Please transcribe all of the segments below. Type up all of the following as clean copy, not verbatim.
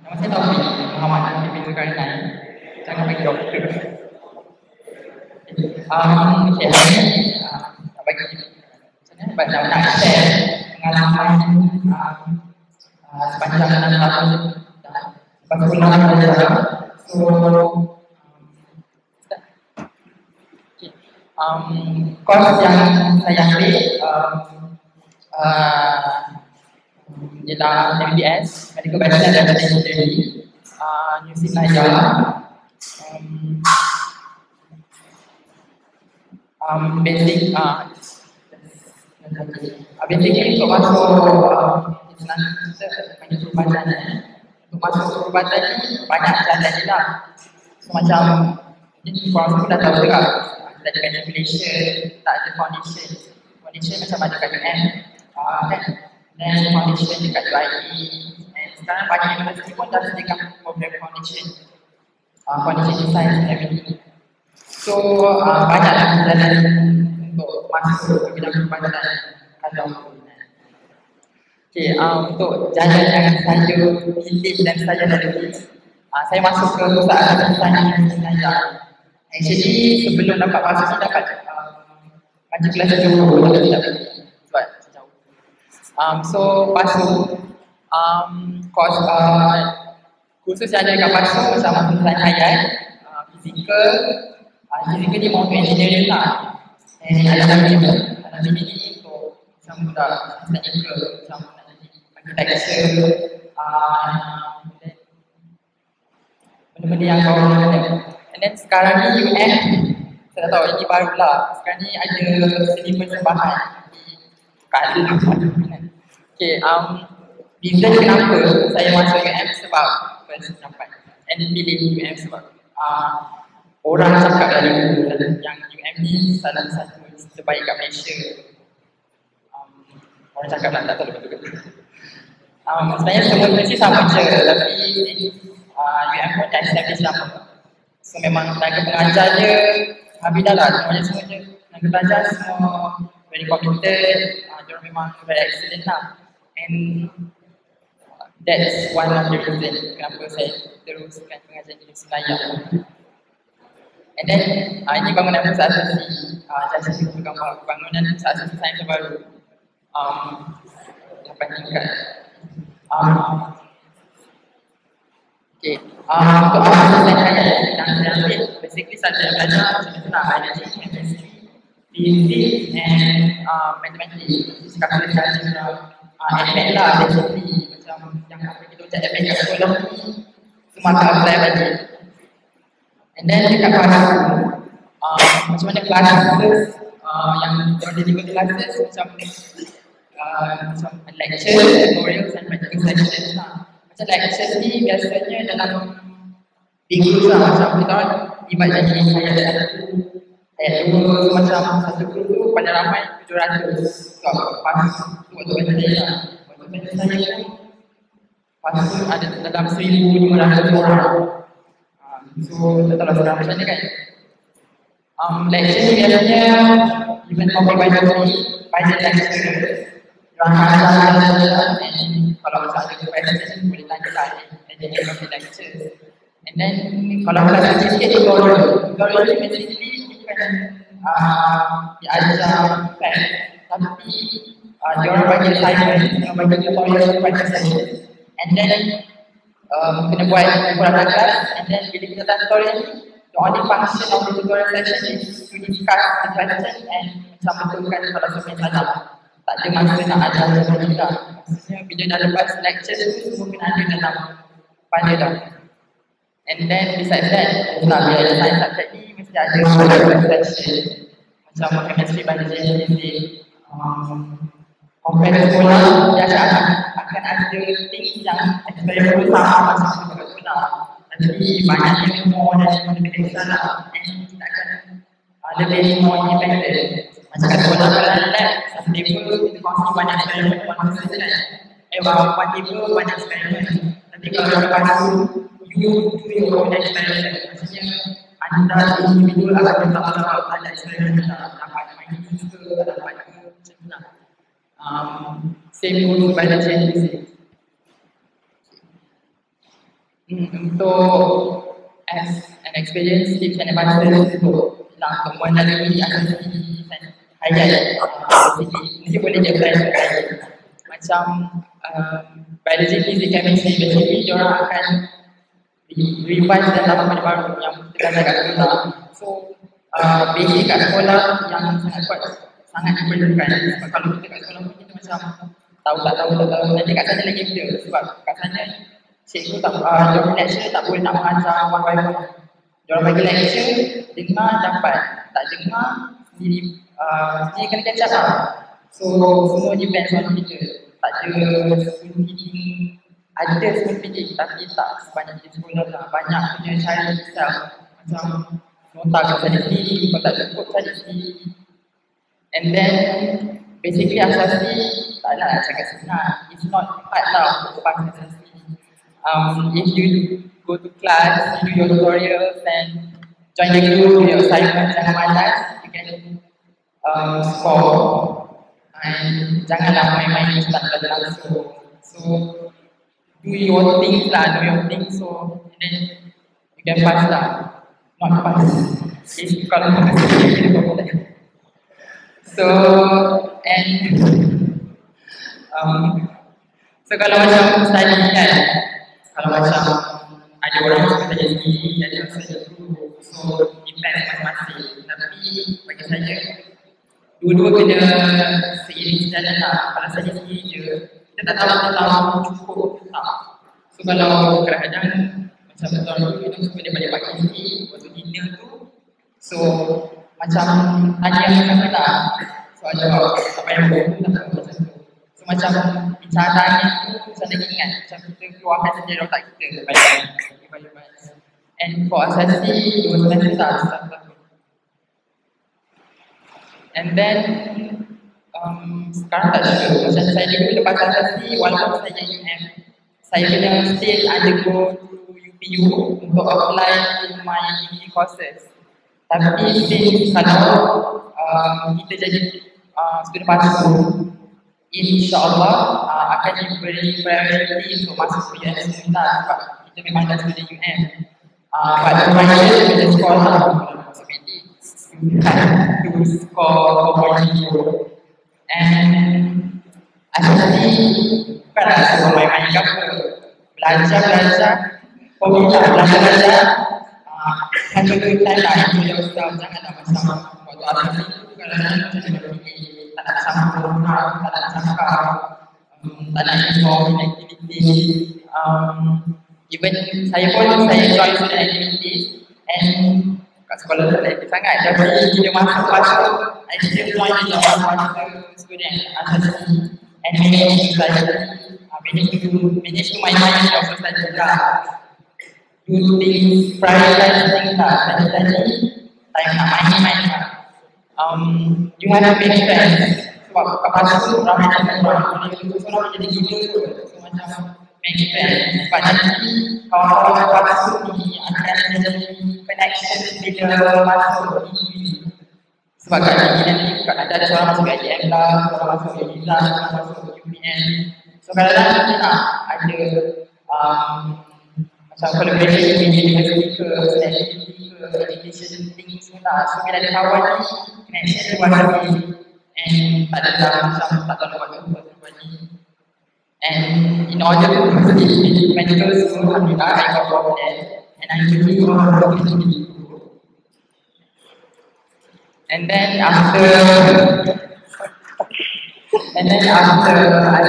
Nama saya Taufik Muhammad Taufik bin Zulkarnain. Jangan bagi doktor. Okay, hari ni nak bagi nak share pengalaman sepanjang 6 tahun bersekolah belajar. So, course yang saya ambil ialah MBS, Medical Bachelor dan Engineering, Universiti Najah. Basically untuk masuk perubatan, untuk masuk perubatan ni banyak jalan je lah. So macam mungkin korang semua dah tahu juga, kita ada manipulation, tak ada foundation. Foundation macam ada kat UM kan, dan foundation dekat UIE, dan sekarang banyak universiti pun dah sediakan program foundation, foundation design and everything. So banyaklah jalan untuk masuk ke bidang perubatan kalau untuk jalan yang saya pilih dan saya lalui, saya masuk ke pusat desain Najah. Actually sebelum dapat masuk ni dapat macam kelas jauh tidak sebab jauh. So masuk course khusus yang ada dekat masuk bersama desain hayat, fizikal. Fizikal ni mau engineering lah. Ada ini untuk macam budak teknikal, macam architecture, benda-benda yang bawah ada. And then sekarang ni UM, saya tak tahu ini barulah. Sekarang ni ada seni persembahan di Kala. Okay, reason kenapa saya masuk UM sebab persembahan. And pilih UM sebab orang cakap dari yang UM ni salah satu terbaik kat Malaysia. Orang cakap tak tahu betul ke. Sebenarnya semua universiti sama je, tapi UM pun dah establish lama. So memang tenaga pengajar dia habis dah lah, semua je tenaga belajar semua very committed, diorang memang very excellent lah. And that's one of the reason kenapa saya teruskan pengajian di Selayar. And then ini bangunan pusat asasi, jasa untuk bangunan pusat asasi sains terbaru 8 tingkat. Okay, untuk asasi sains yang saya ambil, basically saya belajar macam tu lah, biology, chemistry, physics and mathematics. Sekarang saya belajar FX lah, basically macam yang kita ucap FX kat sekolah ni semua akan apply balik. And then dekat kelas macam mana classes yang deliver classes macam lecture, tutorials and practical sessions lah. Macam lectures ni biasanya dalam minggu lah, macam kita orang libat jadi ayat 2, macam satu group tu pada ramai 700. So pas waktu belajar saya lah, waktu belajar saya pas tu ada dalam 1,500 orang. So, tak tahu lah macam mana kan. Lecture ni biasanya event topik banyak lecture. Diorang akan ajar and kalau masa ada question boleh tanya lah and then topik lecture. And then kalau kelas sikit tutorial ni basically bukan diajar fact, tapi diorang bagi assignment, diorang bagi tutorial pada session. And then kena buat kurang kelas, and then bila kita dah tutorial ni, the only function of the tutorial session is to discuss the question and macam betulkan kalau semua salah. Tak ada masa nak ajar macam juga. Maksudnya bila dah lepas lecture tu, semua kena ada dalam kepala dah. And then besides that, bila ada science subject ni, mesti ada tutorial session. Macam chemistry, biology, physics. Compare ke sekolah, dia akan ada things yang eksperimen sama macam sekolah sekolah. Jadi banyaknya more dan lebih ekstra lah. And kita akan lebih more independent. Macam kat sekolah kalau lab, satu table kita kongsi banyak eksperimen, one table banyak eksperimen. Nanti kalau lepas tu, you do your own experiment. Maksudnya anda individual akan tetap ada eksperimen dapat main ke, dapat ke, macam tu lah. Same goes biology and physics. Untuk as an experienced tips and advices untuk melalui asasi hayat mungkin boleh je apply macam biology, physics, chemistry, basically diorang akan revise dalam benda baru yang kita belajar kat sekolah. So basic kat sekolah yang sangat kuat, sangat diperlukan. Sebab kalau kita kat sekolah kita macam tahu nanti kat sana lagi benda. Sebab kat sana cikgu tak, diorang lecture tak boleh nak mengajar one by one. Diorang bagi lecture, dengar dapat, tak dengar sendiri kena catch up lah. So semua depends on kita. Tak ada spoon feeding, ada spoon feeding tapi tak sebanyak di sekolah lah. Banyak punya cara self, macam nota kau cari sendiri, kau tak cukup cari sendiri. And then basically asasi tak nak cakap senang, it's not hard lah untuk pakai asasi. If you go to class, you do your tutorials and join the group, do your assignments, jangan malas, you can score. And janganlah main-main ustaz belajar langsung. So do your things lah, do your things, so and then you can pass lah, not pass. If kalau tak kasi, you boleh. So and so kalau macam study kan, kalau macam ada orang yang suka jadi sendiri, ada orang suka jadi guru, so depends masing-masing. Tapi bagi saya, dua-dua kena seiring sejalan lah. Kalau saya sendiri je, kita tak tahu cukup tak. So kalau kadang-kadang macam tuan tu, kita suka dia balik pagi sendiri, waktu dinner tu. So macam tanya yang kita tak, so ada apa yang boleh tak tahu macam tu. So macam bicaranya tu, saya lagi ingat macam kita keluarkan sendiri otak kita baik-baik. And for asasi, 2 semester tak, 1 tahun. And then sekarang tak juga, macam saya dulu lepas asasi, walaupun saya UM, saya kena still undergo to UPU untuk apply to my degree courses. Tapi since kalau kita jadi student baru, InsyaAllah akan diberi priority untuk masuk UM sebentar sebab kita memang dah student UM. Pada reminder kita sekolah masuk medik, you have to score 4.0. And asasi bukanlah semua main-main ke apa. Belajar, belajar have a good time lah, enjoy yourself, janganlah macam waktu asasi tu kadang-kadang macam dia fikir tak nak sambung, tak nak cakap, tak nak involve in activity. Even saya pun, saya join student activity and kat sekolah tak aktif sangat, tapi bila masuk, I still join the student asasi and manage to my mind of study lah. Do things, prioritize things lah, tadi time nak main-main lah. You have to make friends. Sebab kat pasal tu ramai orang boleh jadi gila tu. So macam make friends. Sebab nanti kawan-kawan kat pasal ni akan jadi connection bila masuk ini. Sebab kat sini nanti ada seorang masuk IDM lah, seorang masuk UNIZA, seorang masuk UPN. So kadang-kadang kita nak ada macam collaboration dengan speaker, activity ke, education things semua. So bila ada kawan ni, connection tu ada and tak ada macam tak tahu buat apa ni. And in order to proceed medical school, Alhamdulillah, I got from there and I really want to continue. And then after I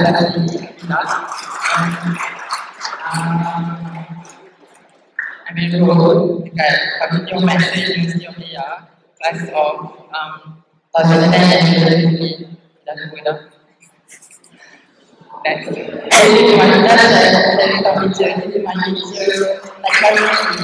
I'm enrolled dekat Faculty of Medicine, University of India, class of 2010 dah tua dah. Dan jadi macam saya tahu teacher, jadi macam teacher tak kali.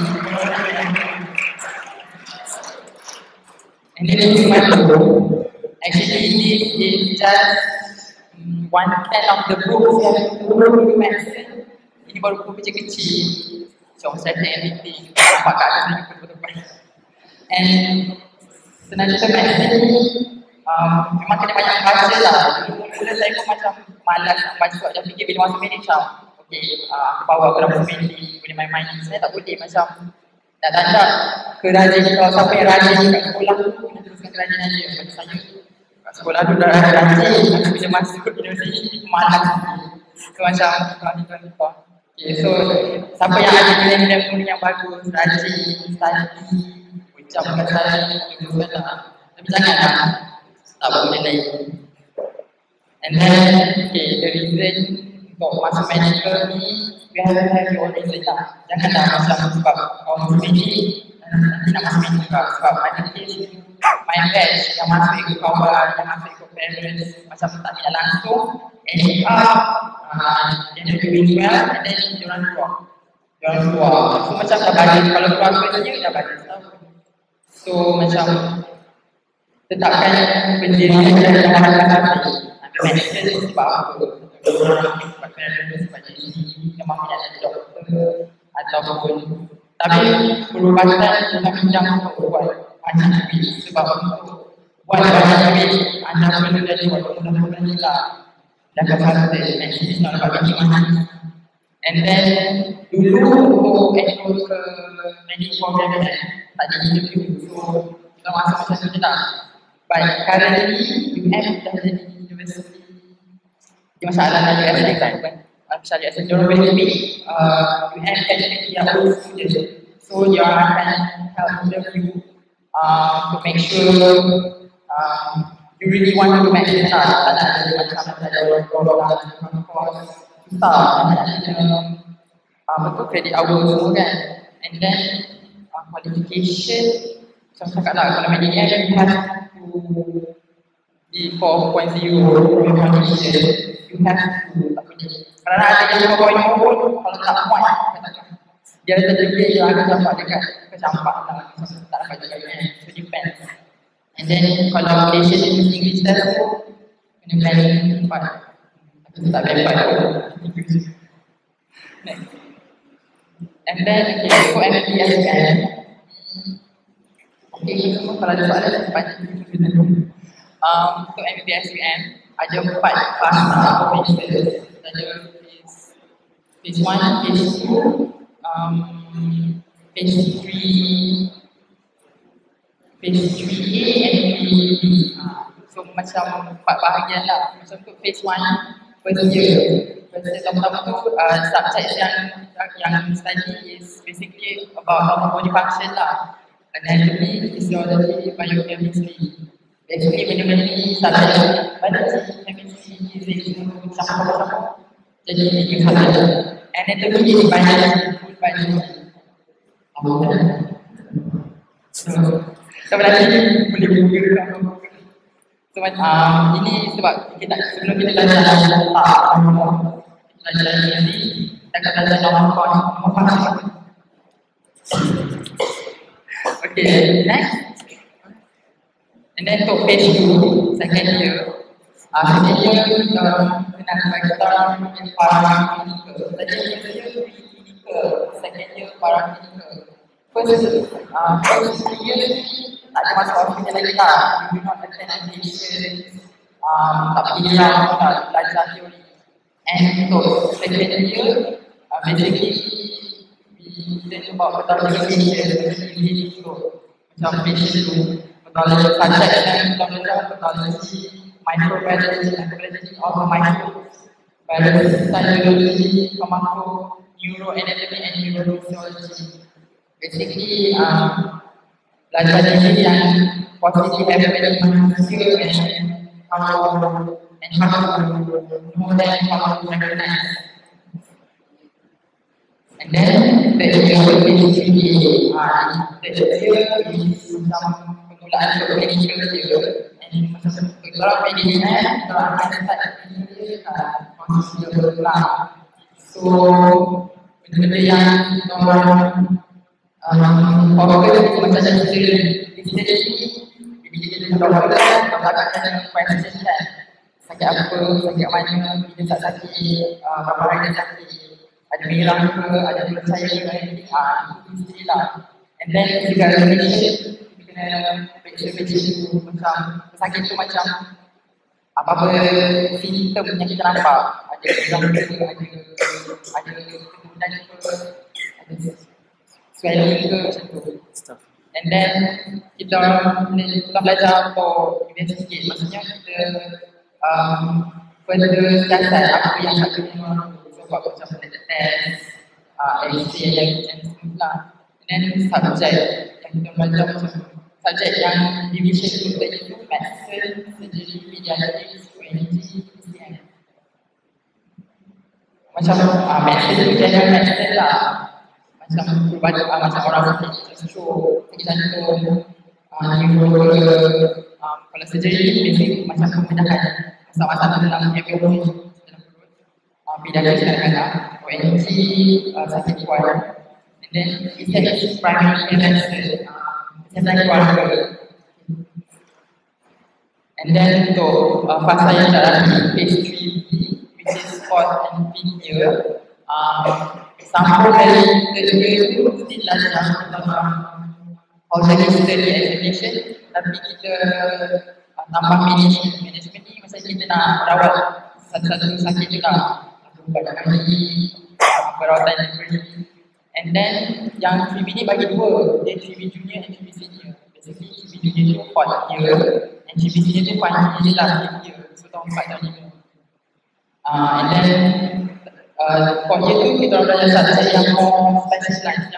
And then this is my book. Actually, this is just 1/10 of the books yang baru medicine. Ini baru buku kecil-kecil. So, saya tengok everything. Nampak kat atas ni betul-betul. And sebenarnya medicine ni memang kena banyak baca lah. Dulu saya pun macam malas nak baca sebab dah fikir bila masuk medicine. okay, aku bawa berapa semedi, boleh main-main. Saya tak boleh macam nak tanda kerajin kalau siapa yang rajin kat sekolah tu, kena teruskan kerajinan dia. Macam saya kat sekolah tu dah rajin, tapi bila masuk universiti, malas. So macam tuan-tuan. Okay, so siapa yang ada nilai-nilai murid yang bagus, rajin, study, ucapkan saya, teruskan lah. Tapi janganlah tak boleh lain. And then, okay, the reason untuk masuk medical ni, we have to have your own reason lah. Janganlah macam sebab kau masuk medik, nanti nak masuk medik juga. Sebab ada case, my batch yang masuk ikut kawan, yang masuk ikut parents, macam tak minat langsung, end up, they're doing well, and then diorang keluar. So macam dah bagi, kalau keluar kerja, dah bagi tahu. So macam, tetapkan pendirian dan jalan hati. Ambil medicine sebab apa? Sebab parents, sebab jadi memang minat jadi doktor ataupun tapi perubatan dalam bidang untuk buat banyak duit sebab untuk buat banyak duit anda perlu jadi doktor lah dan kesehatan medicine nak dapat gaji mahal. And then dulu untuk enroll ke medical program tak ada interview, so kita masuk macam tu je lah. But currently UM dah jadi universiti. Dia masalah dengan UM kan? Misalnya dia orang boleh pilih UM can make their own student. So dia akan help interview to make sure you really want to make it tak ada macam ada orang susah betul credit hour semua kan. And then qualification macam cakap lah kalau media kan you have to di 4.0 qualification you have to apa ni kerana ada yang 4.0 kalau tak muat dia terjadi dia akan campak dekat kecampak lah tak dapat jaga kan. So depends. And then kalau Malaysia ni English test tu kena plan 4 tapi tak plan 4 next. And then okay, for MPS kan okay, kalau ada soalan banyak untuk MPS UM ada 4 fasa phases. Ada phase 1, phase 2, phase 3, phase 3A and 3B. So macam 4 bahagian lah. Macam untuk phase 1, first year. First year pertama tu subject yang study is basically about how body function lah. Anatomy, physiology, biochemistry. Basically benda-benda ni subject biology, chemistry, physics, sama-sama. Jadi tiga subject. Anatomy is biology, full biology. So lagi boleh google so ini sebab kita sebelum kita belajar belajar ini kita akan belajar nomor. Okay, next. And then untuk phase 2, second year second year kena kita yang paraclinical. Jadi first year clinical, second year paraclinical. First year tak ada masuk hospital lagi lah. You do not attend admission, tak pergi lah, belajar teori. And untuk second year, basically we learn about pathology, macam patient tu, pathology subject dan pathology, microbiology, ecology, all the microbes, biology, cytology, pharmaco, neuroanatomy and neurophysiology. Basically, belajar diri yang positif effect manusia and how to know that how to recognize. And then the year is some permulaan untuk clinical dia. And kalau medicine, kalau akan start consider lah. So benda-benda yang orang fokus itu macam jadi kita doktor akan question kan sakit apa, sakit mana, bila tak sakit, berapa hari dia sakit, ada merah ke, ada percaya ke, itu lah. And then juga examination, kita kena periksa tu macam sakit tu macam apa-apa simptom yang kita nampak, ada merah ke, ada ada keturunan ke, ada swelling ke macam tu. And then kita belajar untuk investigate, maksudnya kita further siasat apa yang kita buat macam test, essay and semua. And then subjek yang kita belajar macam subjek yang division kita itu medicine, surgery, pediatrics, ONG, PCM. Macam medicine tu general medicine lah. Macam perubatan, macam orang sakit stroke, sakit jantung, neurologi, kalau surgery basic macam pembedahan masalah-masalah dalam epidemiologi dalam perut, pediatrics kadang-kadang, ONG, sakit kuat. And then research primary cancer, kesihatan keluarga. And then untuk fasa yang dalam phase 3B, which is 4th and 5th year, sampul dari kerja itu mesti belajar tentang organic study examination, tapi kita tambah management ni masa kita nak rawat satu-satu sakit juga, ubat kaki, perawatan liver. And then yang 3B ni bagi dua, dia 3B junior and 3B senior. Basically 3B junior tu 4th year and 3B senior tu 5th year lah, 5th year, so tahun 4 tahun 5. And then 4th year tu kita orang belajar subjek yang more specialized,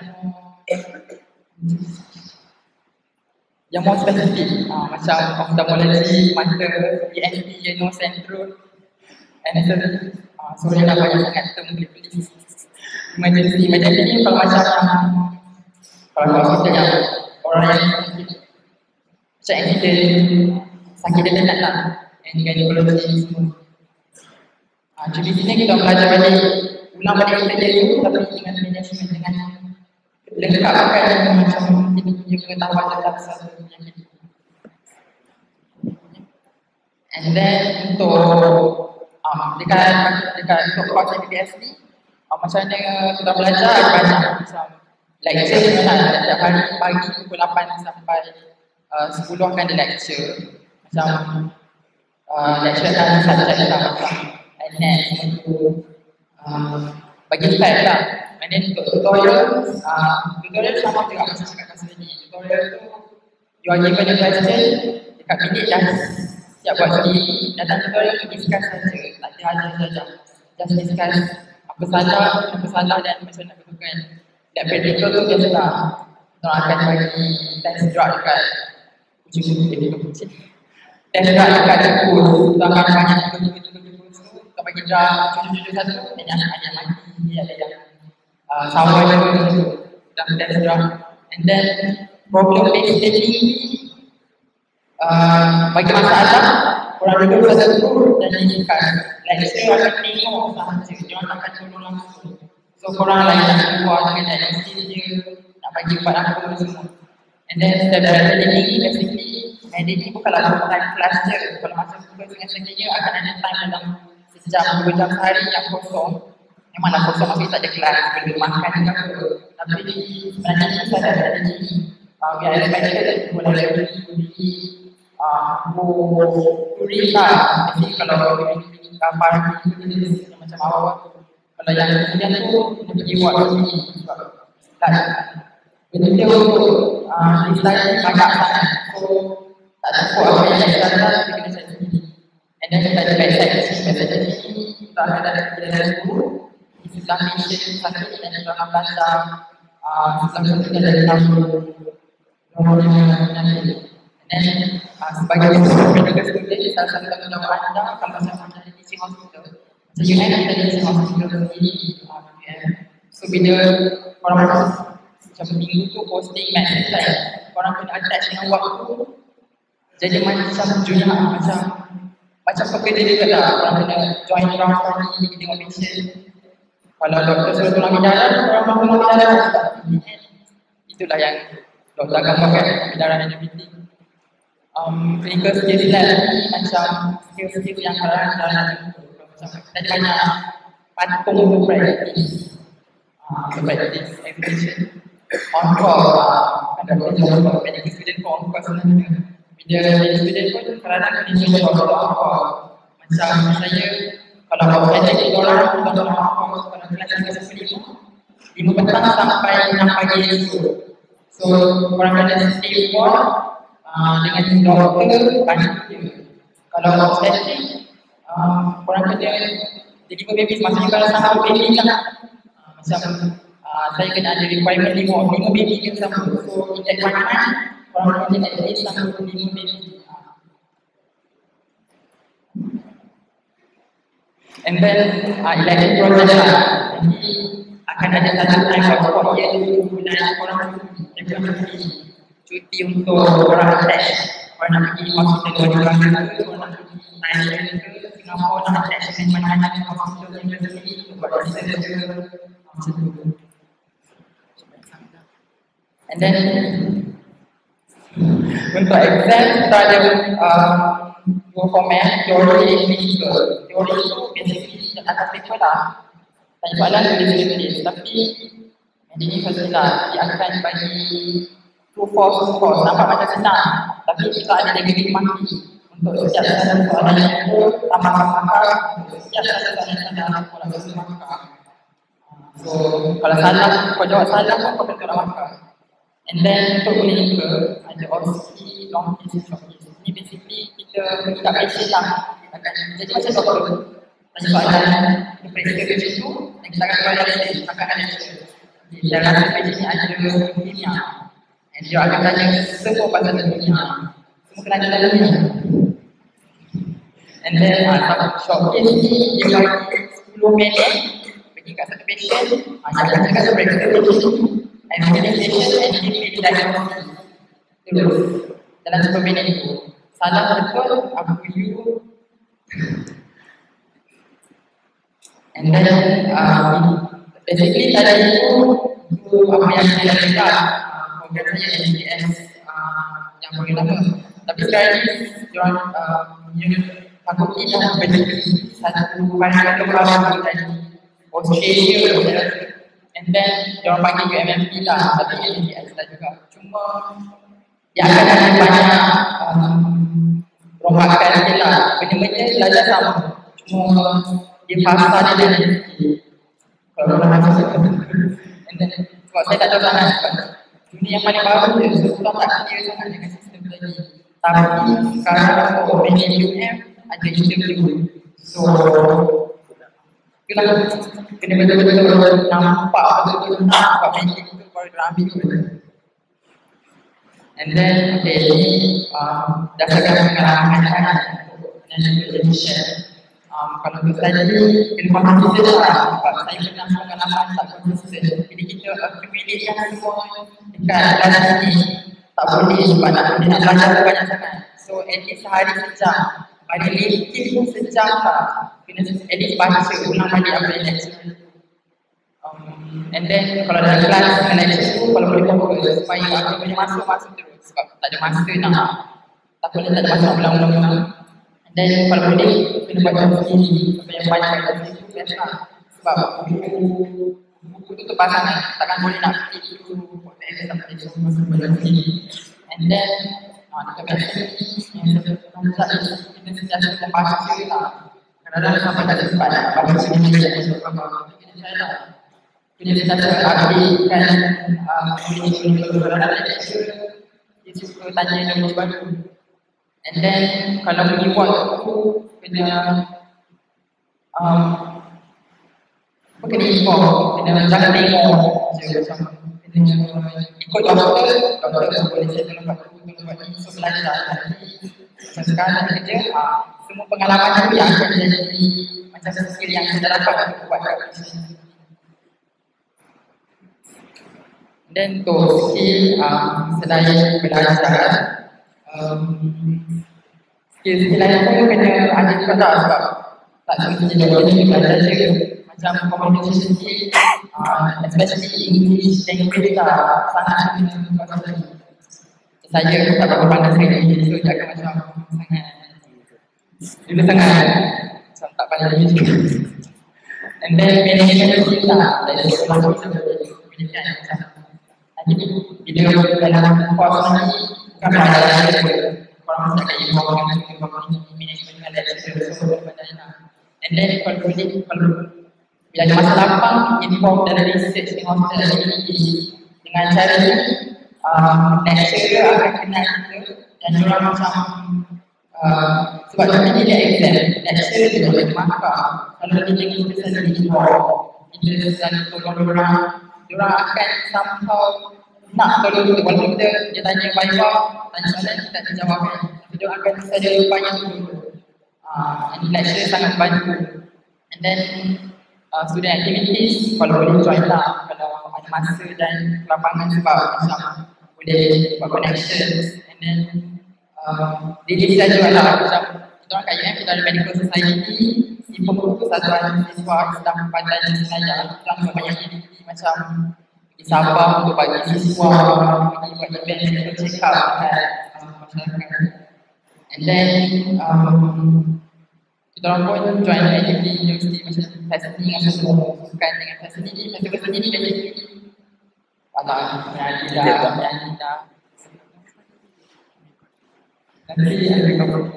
yang more specific, macam ophthalmology, mata, ENT, nose and throat, anatomy. Sorry nak banyak sangat term boleh-boleh. Emergency ni kalau macam kalau hospital yang orang yang macam accident, sakit dia tenat lah, and gynecology semua. Jadi sini kita belajar balik, ulang balik kerja tu tapi dengan management, dengan lengkapkan macam kita punya pengetahuan tentang satu penyakit. And then untuk dekat untuk course MBBS ni, macam mana kita belajar banyak macam lecture sebenarnya. Setiap hari pagi pukul 8 sampai 10 akan ada lecture. Macam lecture akan subjek lah macam net semua tu, bagi fact lah. And then untuk tutorial sama juga macam cakap pasal ni. Tutorial tu you are given a question, dekat minit dah siap buat sendiri. Datang tutorial tu discuss saja, tak ada ajar saja. Just discuss apa salah dan macam nak betulkan. Dan practical tu biasalah kita akan bagi test drug dekat kucing. Test drug dekat tikus, kita akan banyak tikus tu, kita bagi drug cucu-cucu satu, dan yang ada mati, ada yang sawah tu, dan test drug. And then problem based study bagi masalah orang duduk satu dan discuss. Lecture akan tengok sahaja, jangan akan tolong langsung. So korang lain nak keluar dengan diagnosis dia, nak bagi ubat apa semua. And then step training basically medicine pun kalau ada time class je, kalau masa first dengan second year akan ada time dalam sejam 2 jam sehari yang kosong. Memanglah kosong tapi tak ada kelas, boleh makan ke apa. Tapi sebenarnya kita ada ni, we are expected boleh beli kurir lah. Jadi kalau gambar macam awal, kalau yang kemudian tu kita pergi buat sini dan benda untuk design banyak sangat, so tak cukup apa yang kita ada, kita kena cari sendiri. And then kita ada website sini, kita ada kebenaran guru di sebelah mission sakit dan kita akan belajar sebelah kita ada nomornya nanti. And then sebagai medical student, salah satu tanggungjawab anda kalau macam di teaching hospital, macam UM kita di teaching hospital sendiri. So bila korang macam minggu tu posting message saya, korang kena attach dengan waktu, jadi macam junior, macam pekerja juga lah. Korang kena join round pagi, pergi tengok patient. Kalau doktor suruh tulang bidaran, korang mahu tulang bidaran. Itulah yang doktor akan pakai bidaran and everything. Clinical skills lagi macam skill-skill yang jalan tadi banyak patung untuk practice, exhibition, on-call, ada medical student for on-call sebenarnya. Bila medical student pun kadang-kadang kena on-call. Macam saya Kalau saya orang kalau kelas 5 petang sampai 6 pagi itu. So orang kena stay for dengan doktor banyak. Kalau saya orang kena jadi baby masih kalau sama baby lah. Macam saya kena ada requirement 5 baby ke sama. So inject mana orang kena at least sama 5 baby. And then election process lah. Jadi akan ada satu time for iaitu gunaan orang cuti untuk orang attach. Orang nak pergi hospital 2 bulan ke, orang nak pergi Thailand ke, Singapura nak attach dengan mana-mana hospital university untuk buat research ke, macam tu. And then untuk exam kita ada dua format, teori dan clinical. Teori itu basically atas paper lah. Tanya soalan tulis-tulis. Tapi yang ini first lah, dia akan bagi true false. Nampak macam senang. Tapi kita ada negatif maki untuk setiap satu soalan yang itu tambah markah. Untuk setiap satu soalan yang ada pola bagi markah. So kalau salah, kau jawab salah pun kau kena markah. And then untuk clinical ada OSCE, long case, short case. Ini basically kita pergi kat patient lah. Jadi macam doktor. Tanya soalan, kita periksa ke situ, dan kita akan keluar dari akan ada di dalam patient ni ada kimia. Dan dia akan tanya semua pasal kimia. Semua kena ada dalam ni. And then short case ni dia bagi 10 minit pergi kat satu patient, jangan cakap tu periksa patient and medication and clinical diagnosis. Terus dalam 10 minit itu salah betul aku you. And then basically tadi itu apa yang saya cakap program saya NGS yang paling lama. Tapi sekarang ni diorang takut kita basically satu varian lokal tadi Australia. And then diorang panggil UMMP lah, tapi NGS lah juga. Cuma dia akan ada banyak rombakan dia lah. Benda-benda belajar sama. Cuma dia fasa dia dan kalau orang nak cakap. And then sebab saya tak tahu sangat dunia yang paling baru dia, so kita tak clear sangat dengan sistem tadi. Tapi sekarang untuk BNUM ada interview. So itulah kena betul-betul nampak betul-betul nampak magic itu baru dia ambil tu. And then ni dasarkan pengalaman saya national education. Kalau kita tadi kena faham kita lah sebab saya pernah pengalaman tak konsisten. Jadi kita accumulate semua dekat kelas ni tak boleh sebab nak belajar banyak sangat. So at least sehari sejam, ada LinkedIn pun sejam lah. Kena at least baca ulang balik apa yang lecture. And then kalau dalam kelas dengan lecture tu kalau boleh fokus supaya aku boleh masuk terus sebab tak ada masa nak takutnya tak ada masa ulang-ulang. And then kalau boleh kena baca sini supaya banyak baca sini tu best lah. Sebab buku tu terpasang takkan boleh nak pergi tu sampai semua baca sini. And then dekat biasa kita sentiasa membaca lah. Kadang-kadang sampai tak sempat nak baca sini juga sebab kita cari lah. Kita sentiasa updatekan kalau nak lecture dia suka tanya yang baru. And then kalau pergi buat tu kena kena inform, kena jangan tengok je macam kena ikut doktor boleh saya tolong buat tu, tolong buat ni, so belajar. Macam sekarang nak kerja, semua pengalaman tu yang akan jadi macam skill yang kita dapat untuk buat kat sini. Dan tu skill selain belajar, skill lain pun kena ada juga tak sebab tak semestinya boleh belajar je. Macam communication skill, especially English language lah, sangat kena belajar. Saya tak berapa pandai sekali, so jaga macam sangat dulu sangat macam tak pandai juga. And then management skill lah, dari sekolah tu pendidikan macam tadi bila dalam course ni bukan pelajaran dia, korang mesti akan involve dengan management dengan lecture, so benda lah. And then kalau boleh, kalau bila ada masa lapang, inform dan research di hostel ini dengan cara ni, lecturer akan kenal kita dan diorang macam sebab kita dia exam, lecturer dia boleh markah. Kalau dia kita sendiri kita selalu tolong diorang akan somehow nak tolong kita. Walaupun dia tanya viva, tanya soalan, kita tak jawab kan. Diorang akan sedia banyak dulu. And lecturer sangat bantu. And then student activities kalau boleh join lah kalau ada masa dan kelapangan sebab macam boleh buat connections. And then dia saja lah macam kita orang kat UM kita ada medical society, simpan persatuan siswa Islam Badan Senayan. Kita orang banyak aktiviti macam di Sabah untuk bagi siswa pergi buat event medical check up dekat masyarakat. And then kita orang pun join aktiviti universiti macam festival dengan semua bukan dengan festival ni, festival ni dia jadi yang tidak nanti ada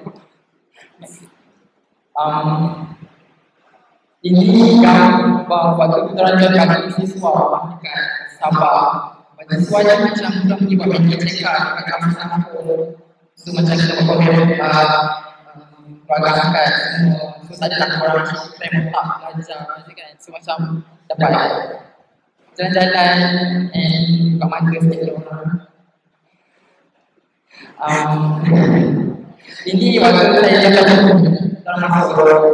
ini gambar waktu kita orang bagi siswa dekat Sabah. Bagi siswa yang macam kita pergi buat medical check up dekat kampus so macam kita buat peragamakan semua. So tak adalah orang frame up belajar kan. So macam dapat jalan-jalan and buka mata sikit orang. Ini waktu saya jalan dalam masuk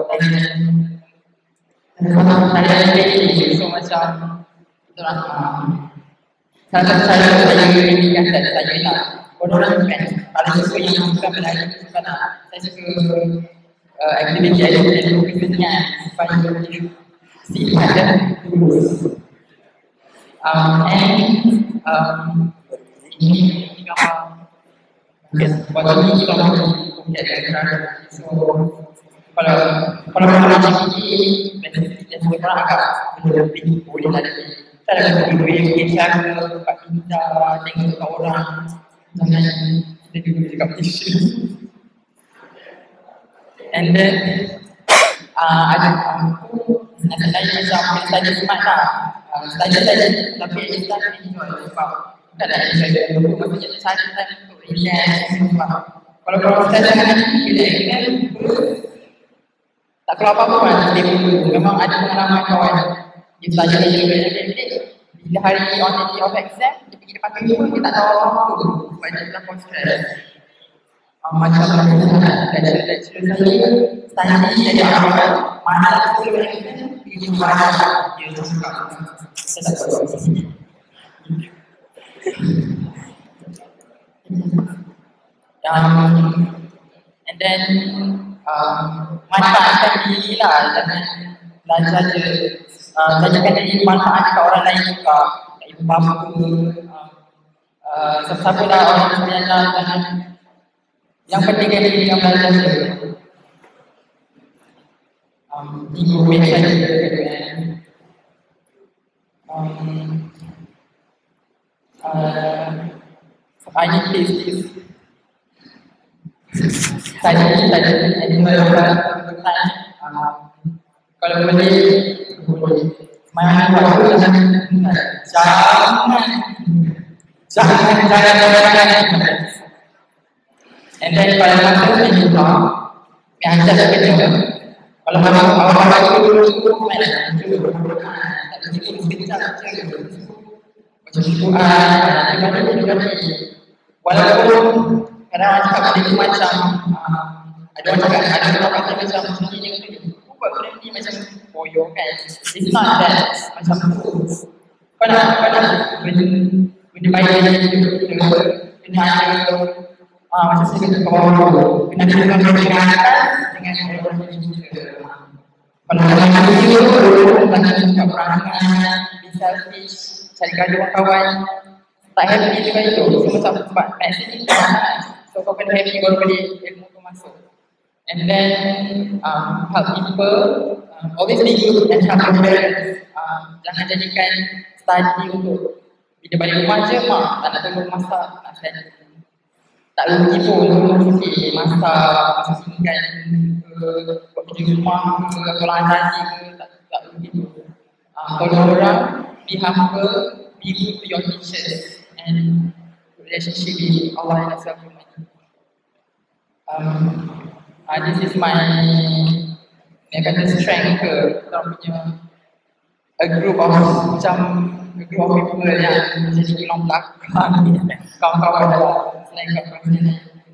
tarian PE. So macam kita orang salah satu saya inginkan saya nak orang kan paling suka yang bukan belajar suka nak saya suka aktiviti dan kesenian supaya sifat dan tulus. Ini gambar waktu ini kita menjadi so kalau macam ini dan semua orang agak lebih boleh lagi. Saya ada lebih kisah ke kita tengok orang jangan kita duduk dekat position. And then ada aku sebenarnya macam study smart lah, study tapi exam enjoy sebab tak ada enjoy dulu maksudnya cari time untuk relax sebab kalau study bila exam tak keluar apa-apa kan memang ada pengalaman kawan dia belajar bila hari on the day of exam dia pergi depan paper dia tak tahu apa-apa sebab dia dah stress. Macam lecturer saya study dari awal mana tu dia jumpa dia suka and then manfaatkan diri lah, jangan belajar je belajarkan diri manfaat kat orang lain juga kat ibu bapa siapa-siapa lah orang yang belajar jangan yang penting kan diri yang belajar je tiga biasa je I need this tadi kalau boleh main waktu jangan and then pada masa ini juga yang ada sebenarnya kalau orang dulu main tak sedikit macam Quran walaupun kadang orang cakap benda ni macam ada orang cakap ada orang kata macam ni buat benda ni macam boyo kan. It's not that macam tu. Kau nak benda baik kena ada macam saya kata kawan dulu kena ada perhatian dengan orang yang juga. Kalau orang dulu kena juga perangai be selfish cari gaduh kawan tak happy juga itu. So macam sebab kat sini so kau kena happy baru boleh ilmu tu masuk. And then help people, always be good and help your parents. Jangan jadikan study untuk bila balik rumah je mak tak nak tolong masak nak study. tak rugi pun untuk masak, bersihkan buat kerja rumah ke, kalau hantar ke, tak rugi pun. Kalau orang be humble, be good to your teachers and relationship with Allah and Rasul. This is my strength ke kita punya a group of people yang jadi tulang belakang kawan-kawan dalam selain kawan-kawan sini.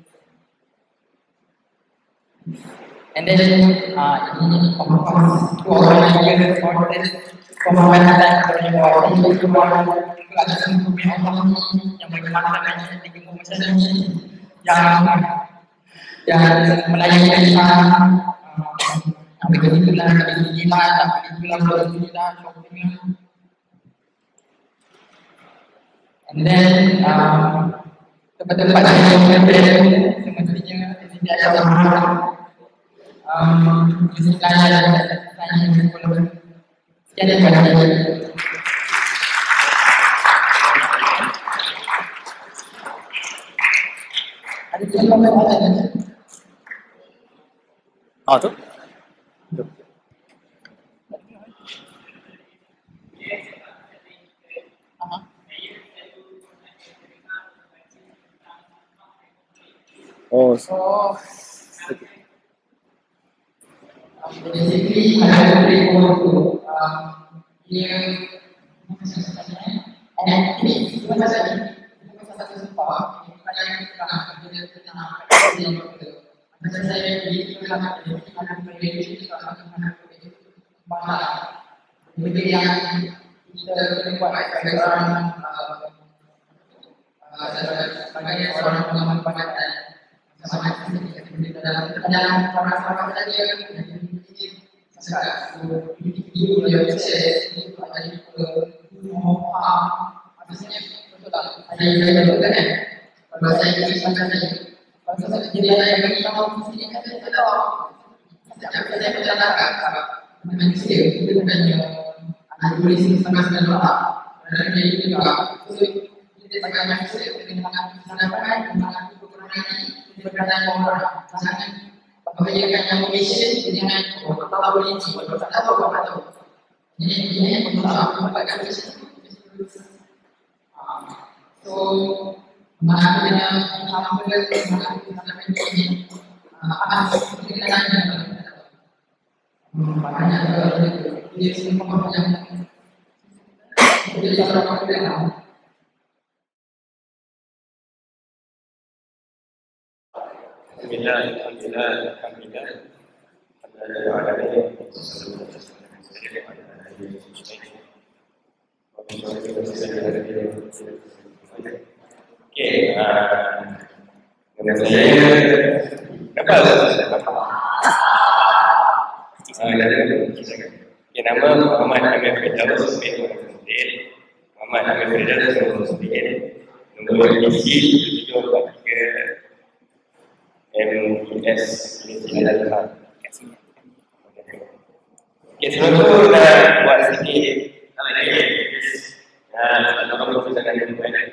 And then ini of course to all my students for this pemahaman dan pelajaran yang bagaimana di komunitas ini yang melayani kita yang begitulah iman tak begitulah bersudah shopping. And then tempat-tempat yang berbeza semestinya tidak ada misalnya sekian terima kasih. Ada soalan? Oh tu? Oh, basically ada berikut dia and ini cuma satu sebab saya jadi yang kita buat sebagai orang pengamal pandai sama dalam orang-orang saja video yang saya itu ada maksudnya betul tak ada yang betul kan kalau saya ini macam ni kalau saya jadi yang bagi tahu sini kan saya tahu saya bercakap manusia itu bukan ada polisi sama-sama orang dan dia juga kita sebagai manusia dengan sangat-sangat dengan kekurangan ini berkaitan orang sangat bagaimana yang mengisir dengan kata polisi tak tahu apa tahu ini untuk apa pada polisi so mana yang hampir mana ini apa kita nanya makanya dia semua yang kita lakukan. Alhamdulillah. Okey, nama saya nama Muhammad Amir Firdaus bin Muhammad. Muhammad Amir Firdaus bin Muhammad. Nombor isi 743 MIS ini adalah. Okay, sebelum tu nak buat sikit lagi. Kalau kamu bisa nak jadi baik.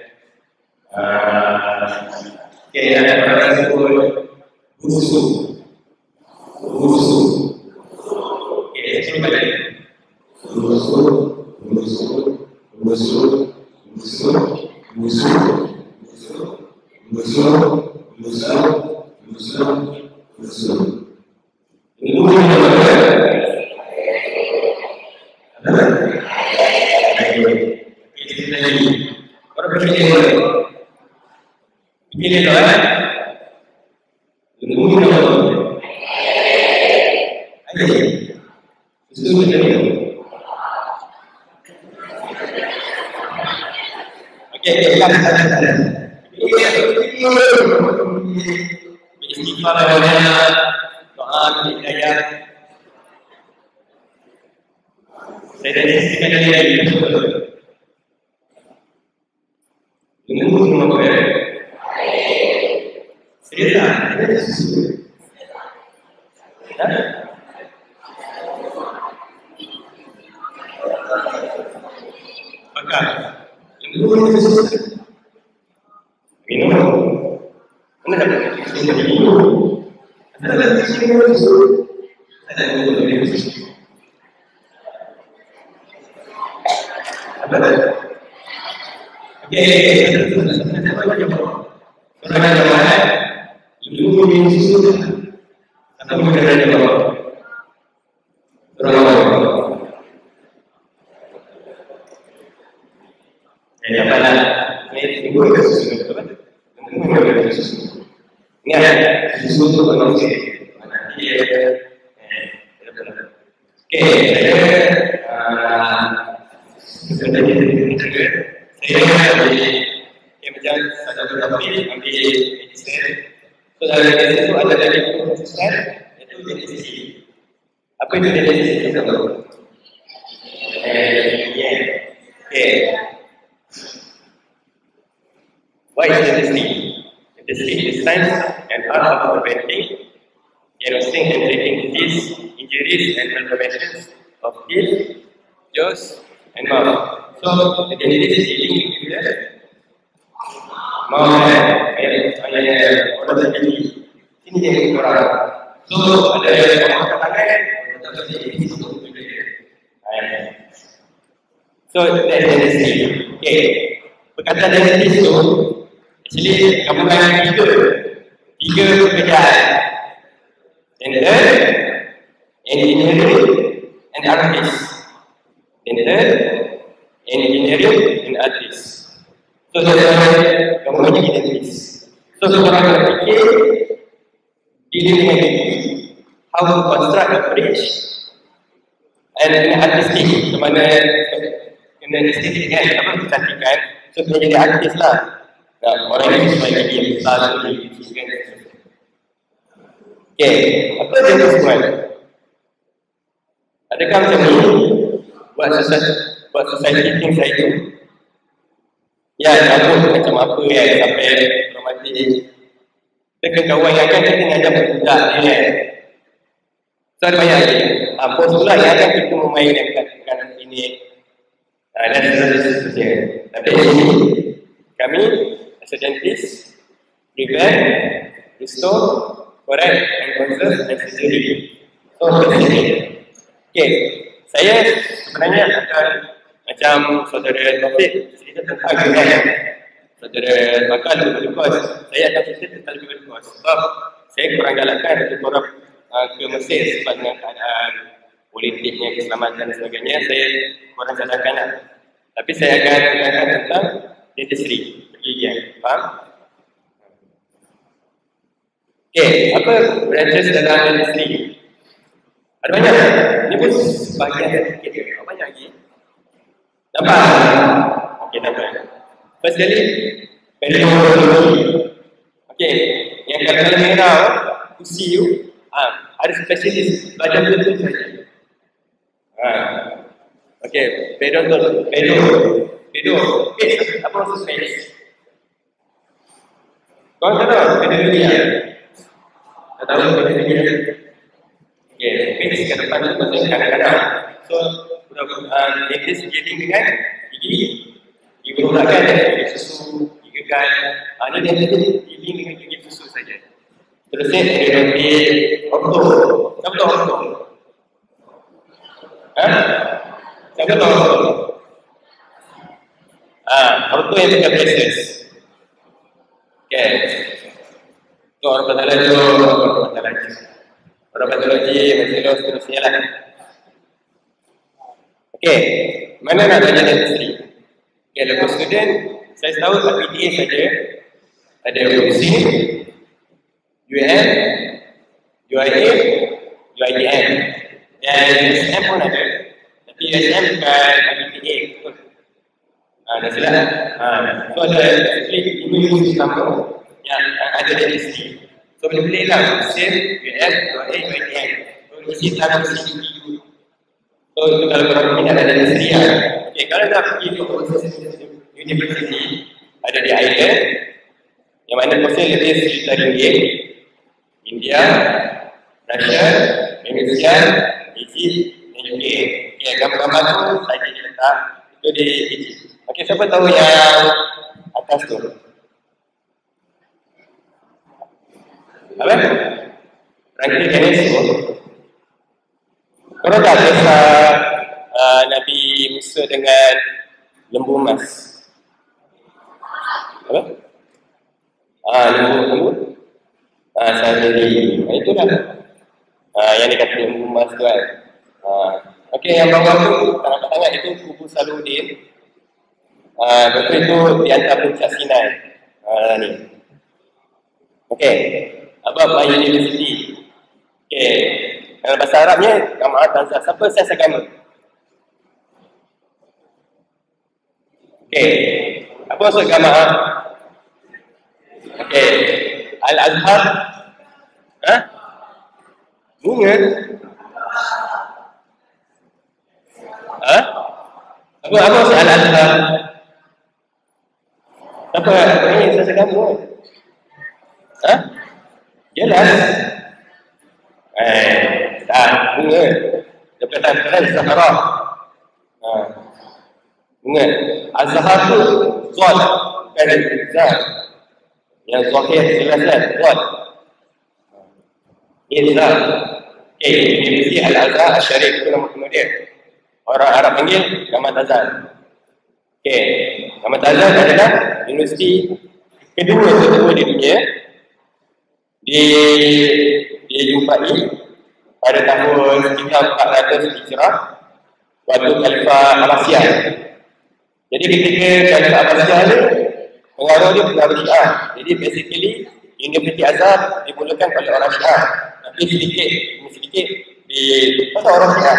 Okay, ada orang sebut busu. Okay, cuba balik. Istighfar banyak, doa hidayah. Saya dah istighfar lagi betul. Tunggu semua kau. Serius tak? Pakai. Minum. semua ini. Ada semua itu. Ada semua itu. Apa? Okey, orang jawab, ibu minum susu, atau makanan jawab. Orang jawab. Jadi apa lah? Ini ibu minum susu, betul? Ibu minum susu. Ni ada susu tu kalau sih, mana dia? Okey, saya macam satu topik ambil medicine. So dalam medicine tu ada dari medicine itu DDC. Apa itu DDC? Kita tahu. Okay. What is DDC? DDC is science and art of preventing, diagnosing and treating disease, injuries and malformations of teeth, jaws and mouth. So the DDC is dealing with that. Mau orang jadi ini dia orang. So ada orang katakan so that's the okay. Perkataan dentist tu actually gabungan tiga pekerjaan. Dental, engineering and artist. Dental, engineering and artist. So gabungannya dentist. So orang berfikir dealing dengan how to construct a bridge and artistic, mana kena estetik kan, apa kecantikan. So kena jadi artis lah. Orang ini supaya dia besar tu kan. Okay, apa dia semua? Adakah macam ni buat society think saya tu? Ya, takut macam apa kan sampai romantik. Dekat kawan yang akan kita ngajak budak ni kan. So ada banyak lagi. Bos pula yang akan kita memainkan kanan sini. Dan seterusnya. Tapi ini kami as a dentist prevent, restore, correct and conserve and surgery. So okay, saya sebenarnya akan macam saudara Taufik cerita tentang kemudian saudara bakal lebih kos. Saya akan cerita tentang lebih kos sebab saya kurang galakkan untuk korang ke Mesir sebab dengan keadaan politiknya, keselamatan dan sebagainya. Saya kurang sadarkan lah. Tapi saya akan terangkan tentang dentistry, pergigian. Faham? Okay, apa branches dalam dentistry? Ada banyak. Ini pun sebahagian sedikit. Apa banyak lagi? Nampak? Okay, nampak. First kali, periodologi. Okay, yang kata merah, usi tu, ada spesialis belajar betul saja. Okay, pedo. Apa maksud space? Kau tahu pedologi ya? Tak tahu pedologi ya? Okay, space ke depan tu maksud kadang-kadang. So, dentist dealing dengan gigi, gigi berusakan gigi susu, gigi kan. Ini dentist dealing dengan gigi susu saja. Terusnya pedologi orto. Siapa tahu orto? Siapa tahu orto? Orto yang punya braces. Okay. So, odontologi, maxilofacial seterusnya lah. Okay, mana nak belajar dentistry? Okay, lepas student, saya tahu PDA saja. Ada UC, UM, UIA, UIDM. Dan USM pun ada. Tapi USM bukan PDA. Dah silap. So ada ini sama yang ada dentistry. So boleh lah USM, UM, UIA, UIDM. So isi dalam CDU. So itu kalau korang minat ada dentistry lah. Okay, kalau dah pergi ke university, ada di Ireland, yang mana kosnya lebih RM1,000, India, Russia, Indonesia, Egypt dan UK. Okay, gambar-gambar tu saya letak itu di Egypt. Okay, siapa tahu yang atas tu? Apa? Rangkaian UNESCO. Korang tak kisah Nabi Musa dengan lembu emas? Apa? Lembu. Samiri. Itulah. Yang dikata lembu emas tu kan. Okey, yang bawah tu tak nampak sangat, itu Kubu Salahuddin. Betul itu di antara puncak Sinai. Ni. Okey. Abab University. Okey. Dalam bahasa Arabnya Jamaah Tanzah. Siapa asas agama? Okey. Apa maksud jamaah? Okey. Al-Azhar. Bunga. Apa maksud Al-Azhar? Apa ini asas agama? Jelas. Tak, bunga. Dia kata Zahrah. Bunga. Azhar tu Zod, bukan Zah. Yang Zahir jelaskan Zod. Ini Zah. Okey, Universiti Al-Azhar Al-Syarif itu nama penuh dia. Orang Arab panggil Jamaah Azhar. Okey, Jamaah Azhar adalah universiti kedua tertua di dunia. Dijumpai pada tahun 1400 Hijrah waktu Khalifah Abbasiyah. Jadi ketika Khalifah Abbasiyah ni pengaruh dia pengaruh Syiah. Jadi basically Universiti Azhar dimulakan oleh orang Syiah, tapi sedikit pasal orang Syiah.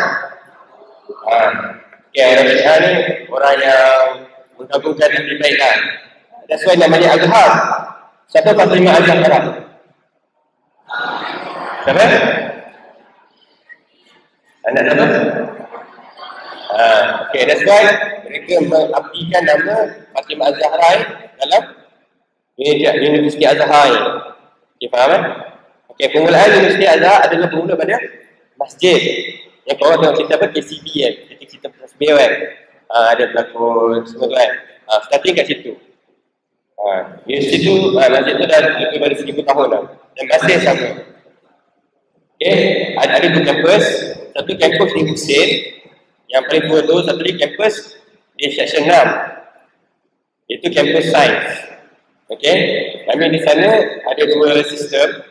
Orang Syiah ni orang yang menggabungkan yang lebih baik lah. That's why namanya Azhar. Siapa Fatimah Azhar? Siapa? Anak siapa? Okay, that's why mereka mengabdikan nama Fatimah Az-Zahra dalam Universiti Azhar. Okay, faham kan? Okay, permulaan Universiti Azhar adalah bermula pada masjid. Yang korang tengok cerita apa? KCB kan? Cerita Tasbih kan? Ada pelakon semua tu kan? Starting kat situ. Universiti tu, masjid tu dah lebih pada 1000 tahun dah. Dan masih sama. Okay, ada dua kampus. Satu kampus di Husin, yang paling tua tu. Satu lagi kampus di Section 6. Itu kampus sains. Okay, kami di sana ada dua sistem.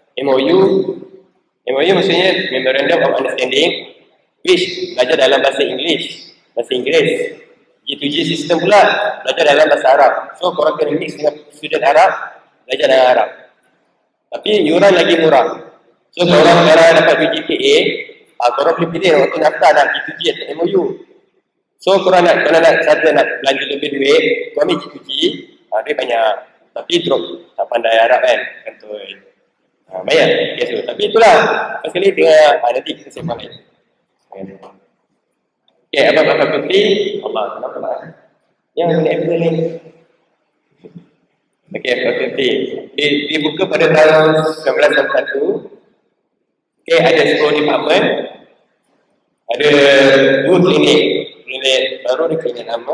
MOU maksudnya Memorandum of Understanding, which belajar dalam bahasa Inggeris. G2G sistem pula belajar dalam bahasa Arab. So korang kena mix dengan student Arab, belajar dalam Arab. Tapi yuran lagi murah. So korang sekarang dapat GPA, korang boleh pilih waktu daftar nak G2G atau MOU. So korang nak belanja lebih duit, korang ambil G2G, duit banyak. Tapi drop, tak pandai Arab kan, kantoi. Bayar, okay, so. Tapi itulah, lepas kali tengah, nanti kita sembang lagi. Okay, apa-apa putih, Allah, kenapa lah? Yang boleh ambil ni. Okay, apa putih. Dibuka pada tahun 1961. Okay, ada 10 department. Ada 2 klinik. Klinik baru ada klinik lama.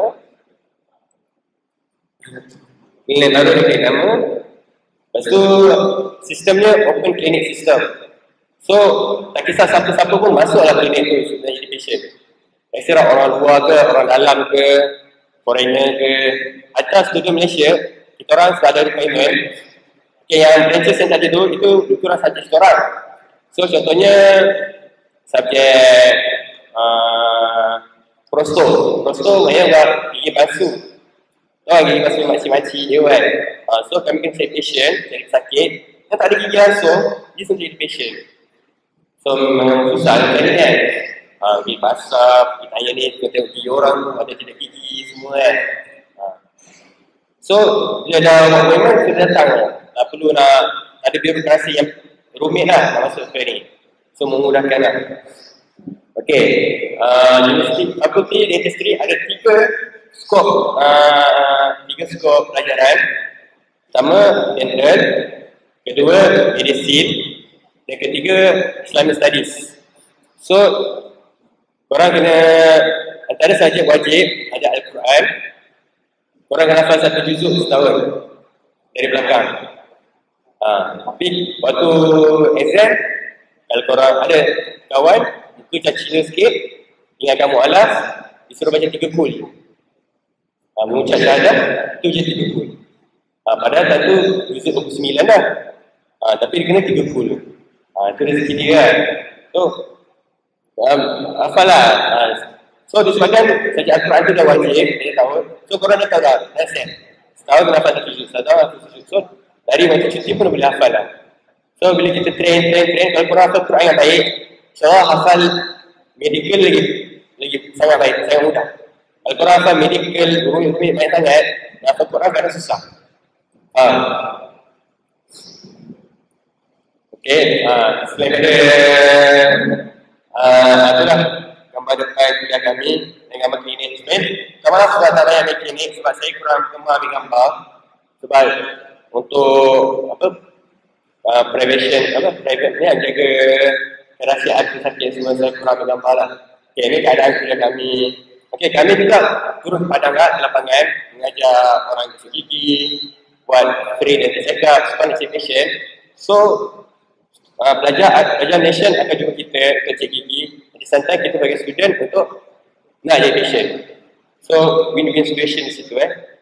Lepas tu sistemnya open clinic system. So tak kisah siapa-siapa pun masuklah klinik tu sebenarnya jadi patient. Tak kira orang luar ke, orang dalam ke, foreigner ke. Atas student Malaysia, kita orang sudah ada requirement. Okay, yang branches yang tadi tu, itu lebih kurang subjek orang. So contohnya subjek prosto maknanya buat gigi palsu. Gigi palsu makcik-makcik dia kan. So kami kena cari patient, cari sakit. Dia tak ada gigi langsung, dia semua jadi patient. So memang susah cari kan. Gigi basah, gigi tanya ni, kita tengok gigi orang tu ada tidak gigi semua kan. So dia dah memang sudah datang lah. Tak perlu nak ada birokrasi yang rumit lah nak masuk ke ni. So memudahkan lah. Okay, Universiti Fakulti Dentistry ada 3 skop pelajaran. Pertama, dental. Kedua, medicine. Dan ketiga, Islamic Studies. So, korang kena, antara subjek wajib ada Al-Quran. Korang kena hafal 1 juzuk setahun dari belakang. Tapi waktu exam, kalau korang ada kawan itu Cina sikit, ingatkan mu'alaf, disuruh baca 3 kul. Mengucap syahadah, itu je 3 kul. Padahal tak tu juzuk 29 dah. Tapi dia kena 3 kul. Itu rezeki dia kan. So, hafal lah. So, disebabkan saja Al-Quran tu dah wajib, dia tahu. So, korang dah tahu dah, dah set. Setahun dah hafal 1 juz, setahun hafal 1 juz. So, dari waktu cuti pun boleh hafal lah. So, bila kita train, kalau korang hafal Quran yang baik, insyaAllah hafal medical lagi sangat baik, sangat mudah. Kalau korang hafal medical, rumit banyak sangat, hafal Quran kadang susah. Okay, selain daripada itulah gambar depan kuliah kami dan gambar klinik sebenarnya. Kamu sudah tak payah ambil klinik sebab saya kurang gemar ambil gambar. Sebab untuk prevention, private ni jaga kerahsiaan pesakit semua, saya kurang ambil gambar lah. Okay, ini keadaan kuliah kami. Okay, kami juga turun padang di lapangan mengajar orang gigi, buat free dental check-up, spinal patient. So, pelajar nation akan jumpa kita untuk cek gigi. Di santai kita bagi student untuk nak jadi patient. So, win-win situation di situ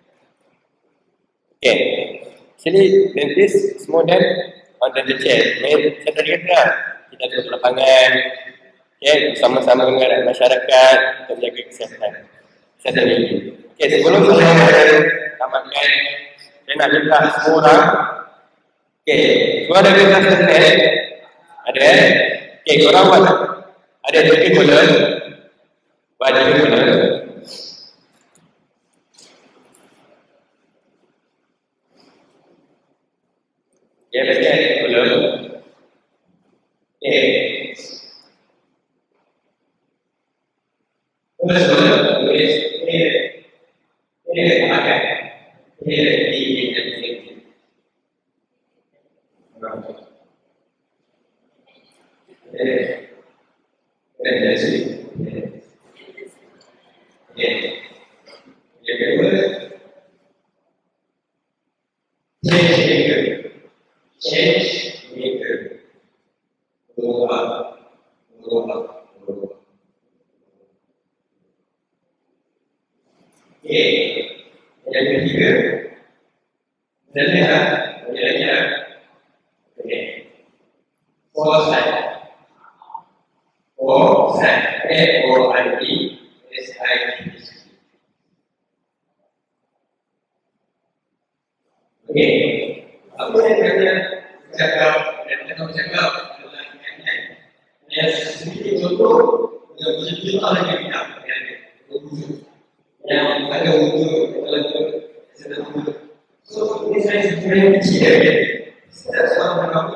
Okay. Actually, dentist is more than on dental chair. Saya tadi kata lah, kita turun lapangan, okay, bersama-sama dengan masyarakat untuk menjaga kesihatan ini. Okay, sebelum saya tamatkan, saya nak minta semua orang. Okay, korang ada kelas test? Ada? Okay, korang buat. Ada 3 kolom. Buat 3 kolom. Ya, pasti ada kolom. Okay. Terus kolom, tulis. Ini makan. Ini yang ketiga, foresight, F-O-R-E-S-I-T. Okay, apa yang kata cakap dan cakap adalah yang sedikit contoh yang berjuta lagi bidang yang ada untuk sedang. So, ini saya sebenarnya kecil saya seorang pengaku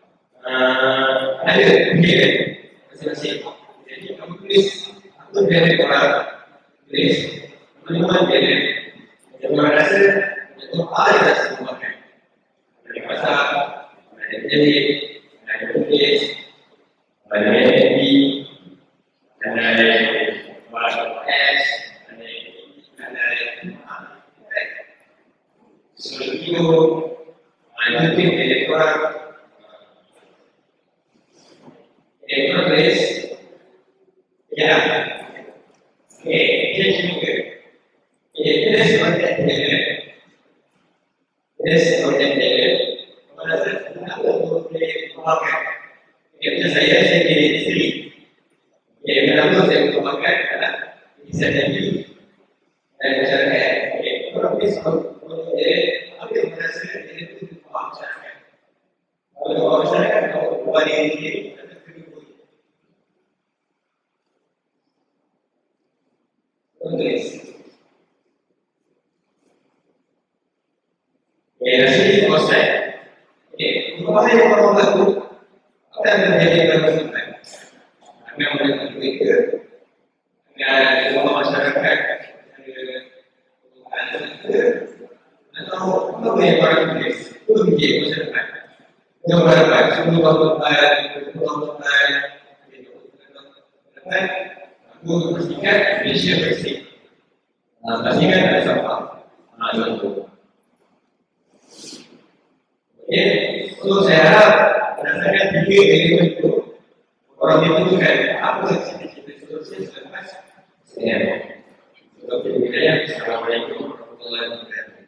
ada pilihan masing-masing. Jadi, kamu tulis aku dari orang tulis teman-teman dari yang merasa itu ada semua kan dari pasar, ada jahit, ada tulis, ada FB, ada WhatsApp, sudah itu, mungkin elektoral base, ya, jadi juga, ini seperti pada saat aku boleh memakai, itu saya jadi istri, kenapa saya memakai karena bisa jadi dan masyarakat, orang bisa apa yang merasa itu masyarakat. Kalau masyarakat kalau buat ini ada kedua. Tulis. Hasil proses. Apa yang orang lakukan? Apa yang terjadi dalam masyarakat? Apa yang mereka lakukan? Dan semua masyarakat atau apa yang orang tulis itu menjadi masyarakat. Yang berapa? Semua berapa? Aku pastikan Malaysia bersih. Pastikan ada sampah. Contoh. Ya, so saya harap berdasarkan tiga elemen itu orang itu kan apa sih kita selepas ya. Oke, Assalamualaikum warahmatullahi wabarakatuh.